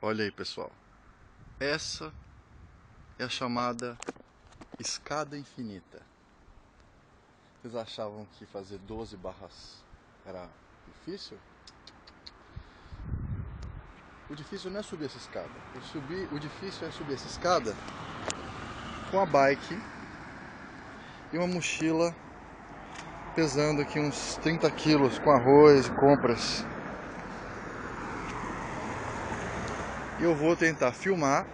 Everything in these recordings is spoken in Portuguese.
Olha aí, pessoal. Essa é a chamada escada infinita. Vocês achavam que fazer 12 barras era difícil? O difícil não é subir essa escada. O difícil é subir essa escada com a bike e uma mochila pesando aqui uns 30 quilos com arroz e compras. E eu vou tentar filmar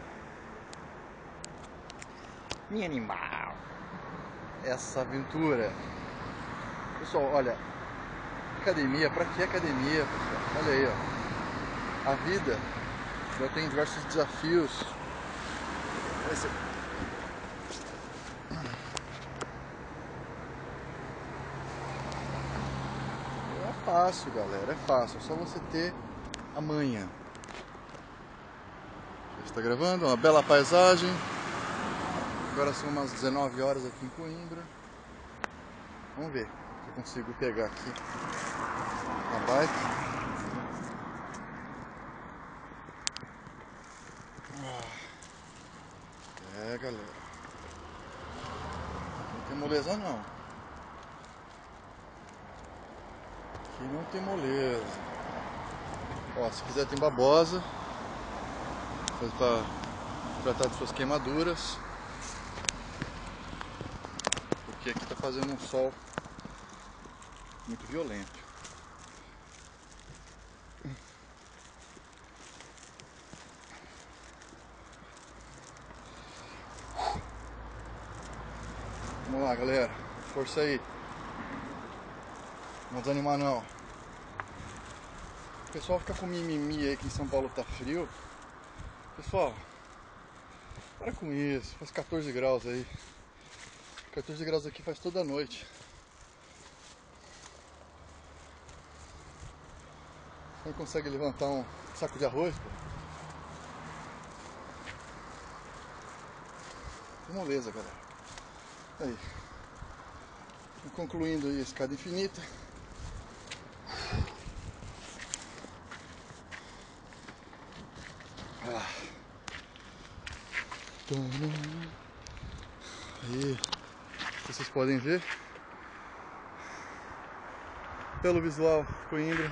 minha animal essa aventura. Pessoal, olha, academia, pra que academia, pessoal? Olha aí, ó. A vida já tem diversos desafios. É fácil, galera, é fácil, é só você ter a manha. Já está gravando, uma bela paisagem. Agora são umas 19 horas aqui em Coimbra. Vamos ver se eu consigo pegar aqui a bike. É, galera. Não tem moleza não. Aqui não tem moleza. Ó, se quiser tem babosa para tratar de suas queimaduras. Porque aqui tá fazendo um sol muito violento. Vamos lá, galera. Força aí. Não desanimar não. O pessoal fica com mimimi aí que em São Paulo tá frio. Pessoal, para com isso. Faz 14 graus aí. 14 graus aqui faz toda a noite. Não consegue levantar um saco de arroz, pô? Que moleza, galera. Aí. Concluindo aí a escada infinita. Aí, vocês podem ver pelo visual Coimbra.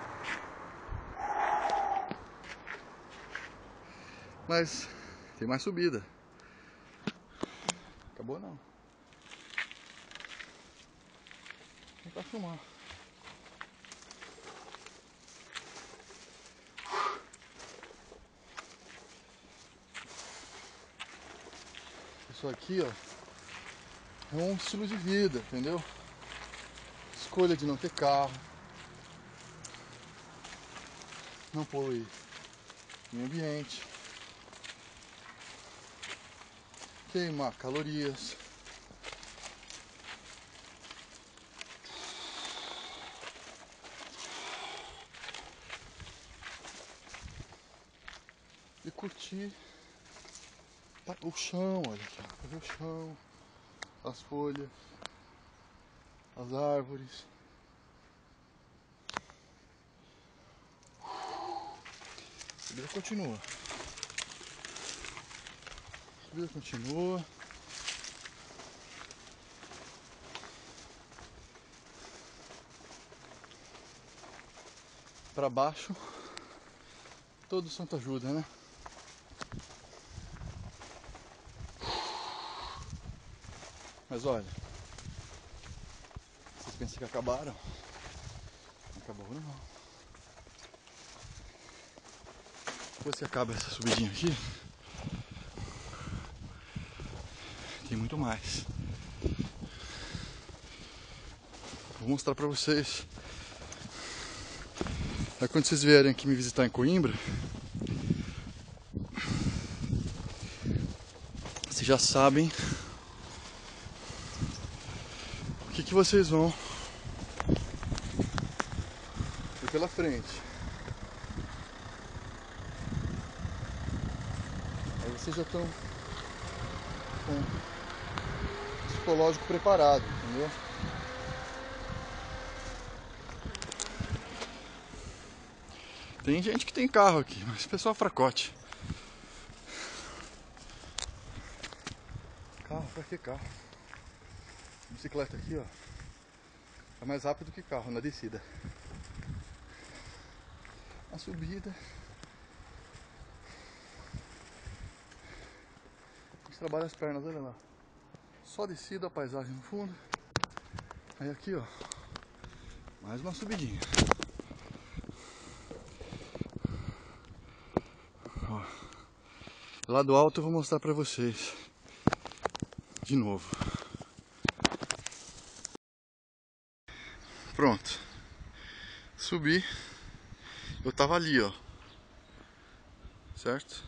Mas tem mais subida. Acabou não. Vou tentar filmar. Isso aqui, ó, é um estilo de vida, entendeu? Escolha de não ter carro, não poluir o meio ambiente, queimar calorias. E curtir o chão, olha aqui, ó, ver o chão, as folhas, as árvores. A subida continua. A subida continua. Para baixo, todo santo ajuda, né? Mas olha, vocês pensam que acabaram? Não acabou não. Depois que acaba essa subidinha aqui, tem muito mais. Vou mostrar pra vocês. Aí quando vocês vierem aqui me visitar em Coimbra, vocês já sabem o que vocês vão ter pela frente. Aí vocês já estão com o psicológico preparado, entendeu? Tem gente que tem carro aqui, mas pessoal fracote. Carro, pra que carro? Bicicleta aqui, ó. É mais rápido que carro na descida. A subida. A gente trabalha as pernas, olha lá. Só descida, a paisagem no fundo. Aí aqui, ó. Mais uma subidinha. Ó. Lá do alto eu vou mostrar pra vocês. De novo. Pronto. Subi. Eu tava ali, ó. Certo?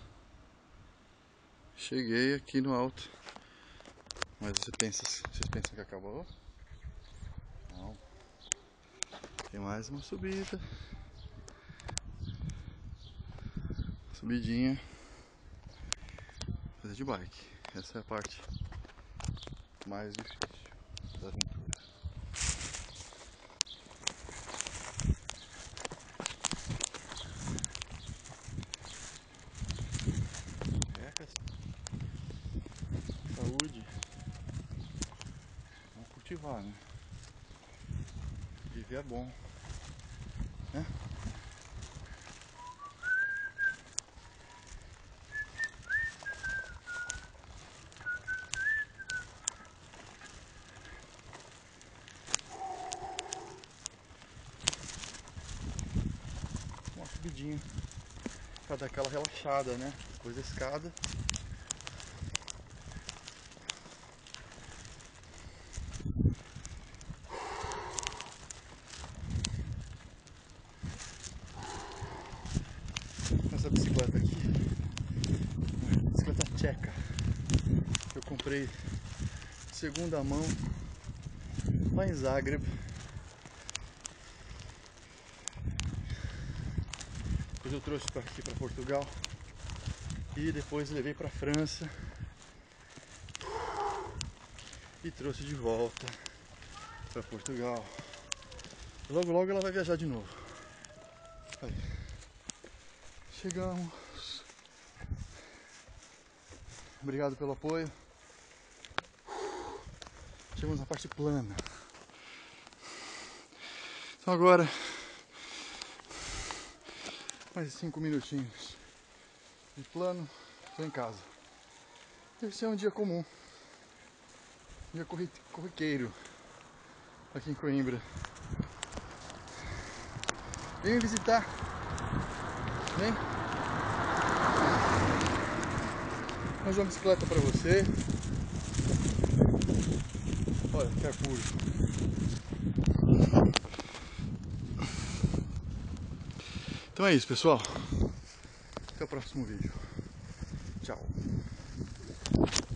Cheguei aqui no alto. Mas vocês pensam que acabou? Não. Tem mais uma subida. Subidinha. Fazer de bike. Essa é a parte mais difícil da aventura. Saúde. Vamos cultivar, né? Viver é bom, né? Uma subidinha pra dar aquela relaxada, né? Depois da escada. Essa bicicleta aqui, uma bicicleta tcheca, que eu comprei de segunda mão lá em Zagreb. Depois eu trouxe aqui para Portugal e depois levei para França e trouxe de volta para Portugal. Logo logo ela vai viajar de novo. Aí. Chegamos. Obrigado pelo apoio. Chegamos na parte plana. Então agora mais 5 minutinhos de plano, tô em casa. Esse é um dia comum, dia corriqueiro aqui em Coimbra. Vem me visitar, vem. Arranjou uma bicicleta pra você. Olha, que ar puro. Então é isso, pessoal. Até o próximo vídeo. Tchau.